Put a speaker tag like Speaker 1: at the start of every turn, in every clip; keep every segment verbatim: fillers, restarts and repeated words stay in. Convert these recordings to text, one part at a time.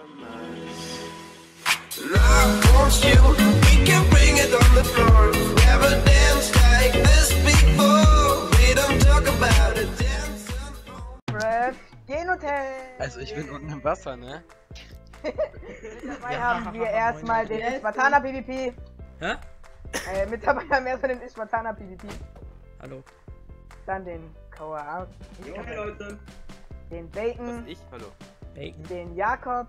Speaker 1: Also ich bin unten im Wasser, ne?
Speaker 2: Dabei ja, haben wir erstmal den Ishmatana PvP.
Speaker 3: Hä?
Speaker 2: Äh, mit dabei haben wir erstmal den Ishmatana PvP.
Speaker 3: Hallo.
Speaker 2: Dann den Kawa.
Speaker 4: Jo, Leute.
Speaker 2: Den Bacon.
Speaker 1: Was ich? Hallo.
Speaker 3: Bacon.
Speaker 2: Den Jakob.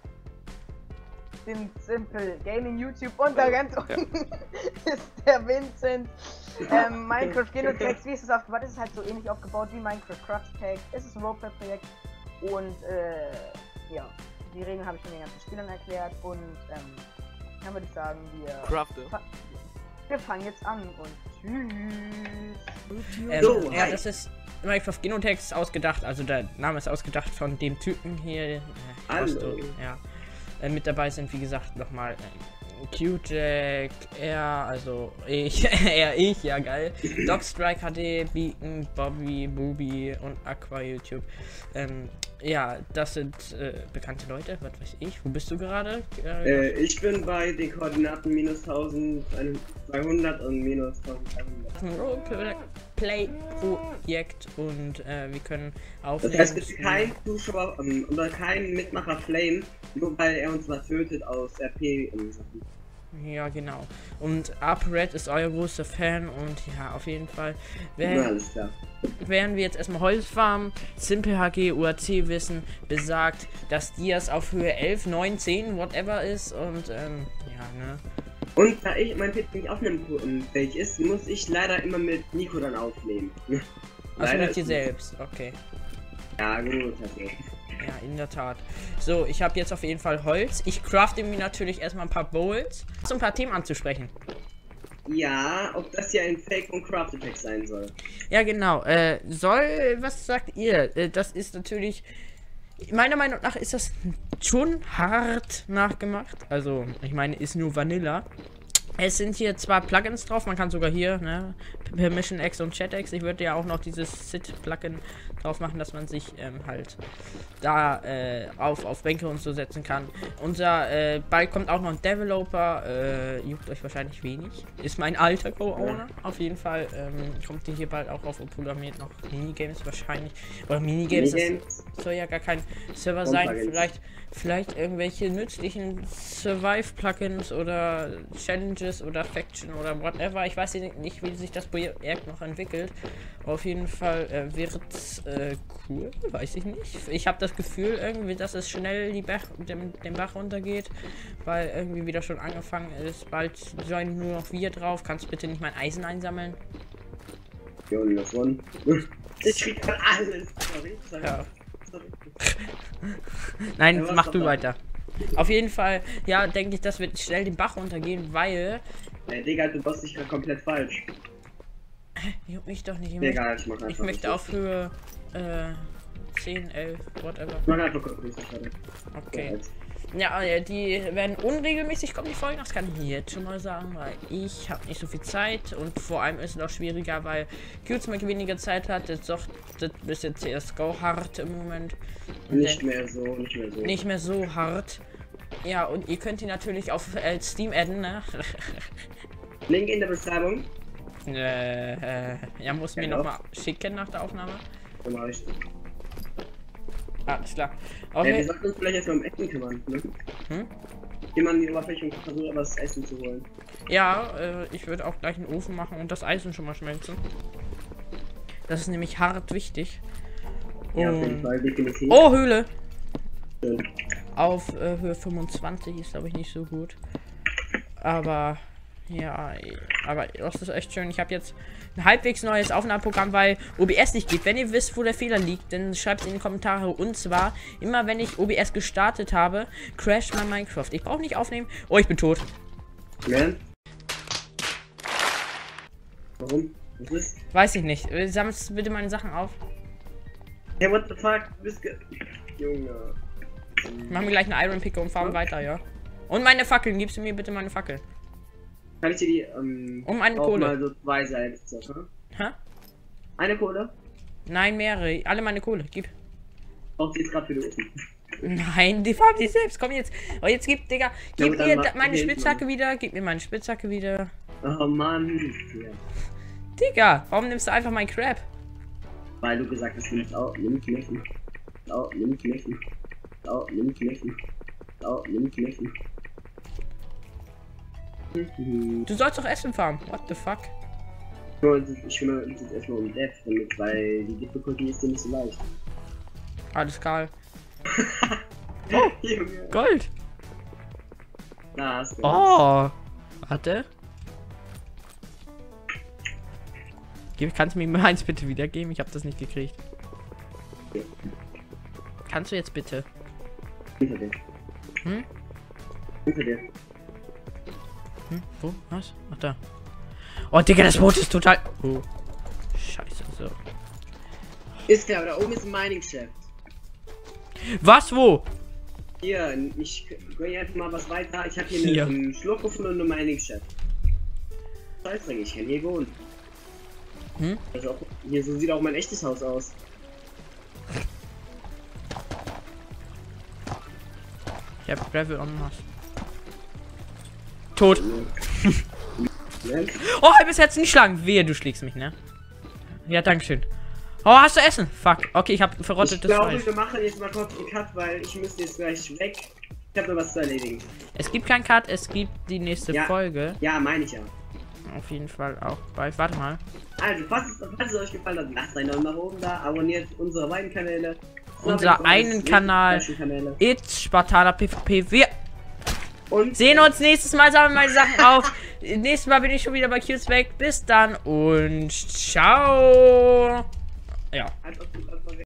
Speaker 2: Den Simple Gaming YouTube und da ganz unten ist der Vincent. Ähm, Minecraft Genotext, wie ist es aufgebaut? Es ist halt so ähnlich aufgebaut wie Minecraft Craft Tag. Es ist ein Roleplay-Projekt und äh, ja, die Regeln habe ich schon den ganzen Spielern erklärt und ähm, dann würde ich sagen, wir,
Speaker 1: Crafte.
Speaker 2: wir fangen jetzt an und tschüss.
Speaker 3: Ähm,
Speaker 4: So,
Speaker 3: ja,
Speaker 4: hi.
Speaker 3: das ist Minecraft Genotext ausgedacht, also der Name ist ausgedacht von dem Typen hier. Äh,
Speaker 4: Hallo.
Speaker 3: Costo, ja. Äh, mit dabei sind wie gesagt nochmal äh, Q-Jack, er, also ich, er, ich, ja geil. Dogstrike H D, Beacon, Bobby, Booby und Aqua YouTube. Ähm, ja, das sind äh, bekannte Leute, was weiß ich. Wo bist du gerade?
Speaker 4: Äh, ich bin bei den Koordinaten minus eintausendzweihundert und minus eintausenddreihundert.
Speaker 3: ein Roleplay-Projekt und äh, wir können auf.
Speaker 4: Das heißt bitte kein Zuschauer ähm, oder kein Mitmacher Flame, nur weil er uns was tötet aus R P und Sachen.
Speaker 3: Ja, genau. Und ApoRed ist euer größter Fan und ja, auf jeden Fall
Speaker 4: Ja,
Speaker 3: werden,
Speaker 4: alles klar.
Speaker 3: werden wir jetzt erstmal Holz farmen. Simple H G U A C Wissen besagt, dass Dias auf Höhe elf, neun, zehn, whatever ist und ähm, ja, ne.
Speaker 4: Und da ich mein Pit nicht aufnehmensfähig ist, muss ich leider immer mit Nico dann aufnehmen.
Speaker 3: Also
Speaker 4: Leider
Speaker 3: mit dir
Speaker 4: ist-
Speaker 3: selbst, okay.
Speaker 4: Ja, gut, also.
Speaker 3: Ja, in der Tat. So, ich habe jetzt auf jeden Fall Holz. Ich crafte mir natürlich erstmal ein paar Bowls, um ein paar Themen anzusprechen.
Speaker 4: Ja, ob das hier ein Fake und Craft Attack sein soll.
Speaker 3: Ja, genau. Äh, soll, was sagt ihr? Äh, das ist natürlich, meiner Meinung nach ist das schon hart nachgemacht. Also, ich meine, ist nur Vanilla. Es sind hier zwar Plugins drauf, man kann sogar hier, ne, Permission X und ChatX. Ich würde ja auch noch dieses Sit-Plugin drauf machen, dass man sich ähm, halt da äh, auf, auf Bänke und so setzen kann. Unser äh, bald kommt auch noch ein Developer, äh, juckt euch wahrscheinlich wenig. Ist mein alter Co-Owner, auf jeden Fall. Ähm, kommt hier bald auch auf und programmiert noch Minigames wahrscheinlich. Oder Minigames,
Speaker 4: Minigames?
Speaker 3: das soll ja gar kein Server
Speaker 4: Und
Speaker 3: sein.
Speaker 4: Plugins.
Speaker 3: Vielleicht, vielleicht irgendwelche nützlichen Survive-Plugins oder Challenges oder Faction oder whatever. Ich weiß nicht, wie sich das Projekt noch entwickelt. Auf jeden Fall äh, wäre es äh, cool, weiß ich nicht. Ich habe das Gefühl irgendwie, dass es schnell die Bach, dem, den Bach runtergeht, weil irgendwie wieder schon angefangen ist. Bald joinen nur noch wir drauf. Kannst du bitte nicht mein Eisen einsammeln?
Speaker 4: Ja, und das one. Ich krieg grad alles. Sorry, sorry.
Speaker 3: Ja.
Speaker 4: Sorry.
Speaker 3: Nein,
Speaker 4: Ja, was
Speaker 3: mach
Speaker 4: doch
Speaker 3: du
Speaker 4: da?
Speaker 3: weiter. Auf jeden Fall, ja, denke ich, das wird schnell den Bach runtergehen, weil.
Speaker 4: Ey, Digga, du bist dich grad komplett falsch.
Speaker 3: Juckt mich doch nicht. Ich möchte,
Speaker 4: Egal, ich mach einfach.
Speaker 3: ich möchte auf Höhe äh, zehn, elf, whatever.
Speaker 4: Ich mach einfach kurz nicht fertig.
Speaker 3: Okay. Ja, äh, die werden unregelmäßig kommen, die Folgen, das kann ich jetzt schon mal sagen, weil ich habe nicht so viel Zeit und vor allem ist es noch schwieriger, weil Qsmack weniger Zeit hat, jetzt doch das bisschen C S G O hart im Moment. Und
Speaker 4: Nicht
Speaker 3: dann
Speaker 4: mehr so, nicht mehr so.
Speaker 3: nicht mehr so hart. Ja, und ihr könnt ihn natürlich auf äh, Steam adden, ne?
Speaker 4: Link in der Beschreibung.
Speaker 3: äh, äh, ja, muss mir
Speaker 4: Ja,
Speaker 3: noch mal schicken nach der Aufnahme.
Speaker 4: Dann mach ich.
Speaker 3: Ah, ist klar.
Speaker 4: Ey,
Speaker 3: Okay.
Speaker 4: wir sollten uns vielleicht erstmal um Essen kümmern, ne?
Speaker 3: Hm?
Speaker 4: Geh mal an die Oberfläche und versuche was Essen zu holen.
Speaker 3: Ja, äh, ich würde auch gleich einen Ofen machen und das Eisen schon mal schmelzen. Das ist nämlich hart wichtig.
Speaker 4: Ja, auf jeden
Speaker 3: Und-
Speaker 4: Fall, definitiv.
Speaker 3: Oh, Höhle!
Speaker 4: Schön.
Speaker 3: Auf äh, Höhe fünfundzwanzig ist, glaube ich, nicht so gut. Aber, ja, aber das ist echt schön. Ich habe jetzt ein halbwegs neues Aufnahmeprogramm, weil O B S nicht geht. Wenn ihr wisst, wo der Fehler liegt, dann schreibt es in die Kommentare. Und zwar, immer wenn ich O B S gestartet habe, crasht mein Minecraft. Ich brauche nicht aufnehmen. Oh, ich bin tot.
Speaker 4: Man? Warum? Was ist?
Speaker 3: Weiß ich nicht. Äh, Sammelst bitte meine Sachen auf.
Speaker 4: Hey, what the fuck? Du bist ge... Junge.
Speaker 3: Machen wir gleich eine Iron Picke und fahren weiter, ja. Und meine Fackeln. Gibst du mir bitte meine Fackel?
Speaker 4: Kann ich dir die, ähm...
Speaker 3: Um eine
Speaker 4: auch
Speaker 3: Kohle.
Speaker 4: mal so zwei selbst, ne?
Speaker 3: Hä?
Speaker 4: Eine Kohle?
Speaker 3: Nein, mehrere. Alle meine Kohle. Gib.
Speaker 4: Braucht sie jetzt gerade für die Ofen.
Speaker 3: Nein, die farben sich selbst. Komm jetzt. Oh, jetzt gib, Digga. Gib
Speaker 4: Ja, dann
Speaker 3: mir
Speaker 4: mach-
Speaker 3: da- meine
Speaker 4: okay,
Speaker 3: Spitzhacke
Speaker 4: Mann.
Speaker 3: wieder. Gib mir meine Spitzhacke wieder.
Speaker 4: Oh Mann. Ja.
Speaker 3: Digga, warum nimmst du einfach meinen Crab?
Speaker 4: Weil du gesagt hast, nimm's auch, nimm's nicht. Auch, nimm's nicht. Auch, nimm's nicht. Auch, nimm's nicht. Mhm.
Speaker 3: Du sollst doch Essen farmen. What the fuck?
Speaker 4: Ich kümmere uns jetzt erstmal um Death, damit, weil die Difficulty ist dir nicht so leicht.
Speaker 3: Alles klar.
Speaker 4: Junge.
Speaker 3: Gold.
Speaker 4: Da hast du
Speaker 3: Oh. Warte. Gib- Kannst du mir meins bitte wiedergeben? Ich habe das nicht gekriegt. Kannst du jetzt bitte?
Speaker 4: Hinter dir.
Speaker 3: Hm?
Speaker 4: Hinter dir.
Speaker 3: Hm? Wo? Was? Ach da. Oh, Digga, das Boot ist total... Oh. Scheiße, so.
Speaker 4: Ist der, aber da oben ist ein Mining Shaft.
Speaker 3: Was, wo?
Speaker 4: Hier, ich gönn hier einfach mal was weiter. Ich habe hier
Speaker 3: Hier.
Speaker 4: einen Schluck gefunden und eine Mining Shaft. Scheißdreck, ich kann hier wohnen.
Speaker 3: Hm?
Speaker 4: Also auch, hier, so sieht auch mein echtes Haus aus.
Speaker 3: Ich hab Gravel on Mars. Tot.
Speaker 4: Ne?
Speaker 3: Oh, bis jetzt nicht schlagen. Wehe, du schlägst mich, ne? Ja, dankeschön. Oh, hast du Essen? Fuck. Okay, ich hab
Speaker 4: Ich
Speaker 3: verrottetes
Speaker 4: glaube,
Speaker 3: Fleisch.
Speaker 4: wir machen jetzt mal kurz einen Cut, weil ich müsste jetzt gleich weg. Ich habe noch was zu erledigen.
Speaker 3: Es gibt keinen Cut, es gibt die nächste
Speaker 4: Ja.
Speaker 3: Folge.
Speaker 4: Ja, meine ich ja.
Speaker 3: Auf jeden Fall auch bald. Warte mal.
Speaker 4: Also, falls es, falls es euch gefallen hat, lasst einen Daumen nach oben da, abonniert unsere beiden Kanäle.
Speaker 3: Unser einen Kanal.
Speaker 4: Kanäle.
Speaker 3: It's Spartaner PvP. Wir
Speaker 4: Und
Speaker 3: sehen uns nächstes Mal, sammeln meine Sachen auf. Nächstes Mal bin ich schon wieder bei Qs weg. Bis dann und ciao. Ja.
Speaker 4: Als ob du- als ob wir-